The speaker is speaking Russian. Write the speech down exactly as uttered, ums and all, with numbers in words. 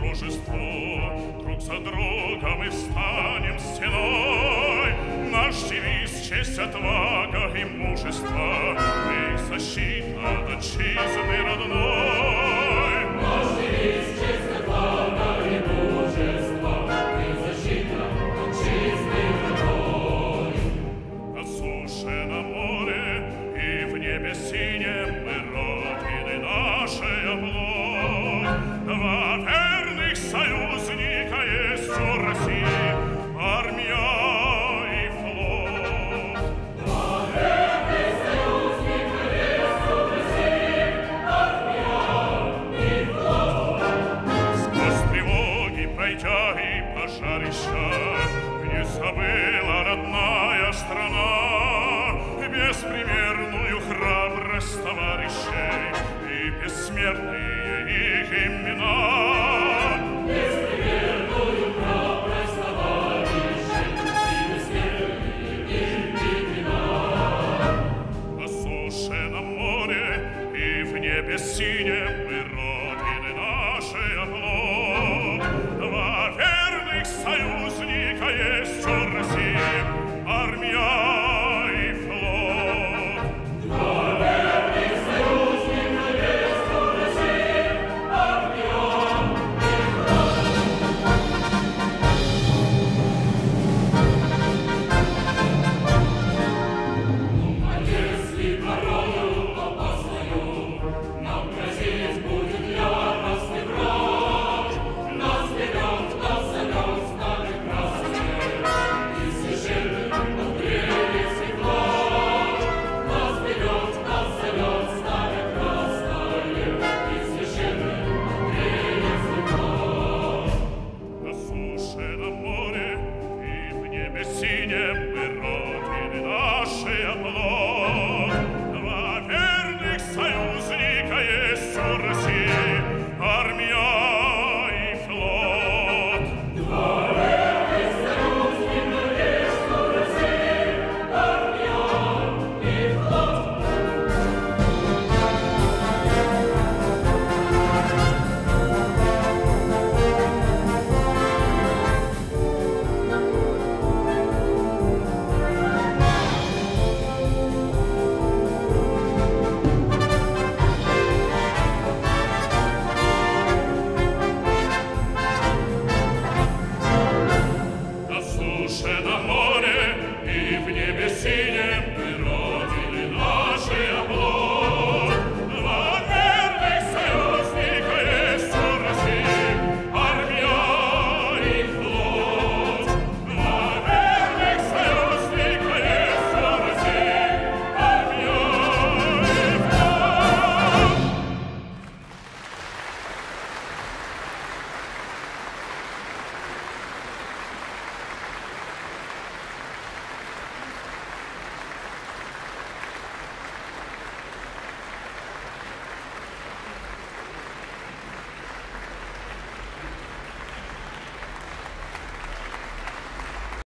дружеству, друг за другом и встанем стеной. Наш девиз — честь, отвага и мужество, и защита отчизны родной. Наш девиз — честь, отвага и мужество, и защита отчизны родной. На суше, на море и в небе синем мы Родины нашей оплот. Два верных союзника есть у России — армия и флот. Два верных союзника есть у России — армия и флот. Сквозь тревоги пройдя и пожарища, не забыла родная страна беспримерную храбрость товарищей и бессмертные их имена.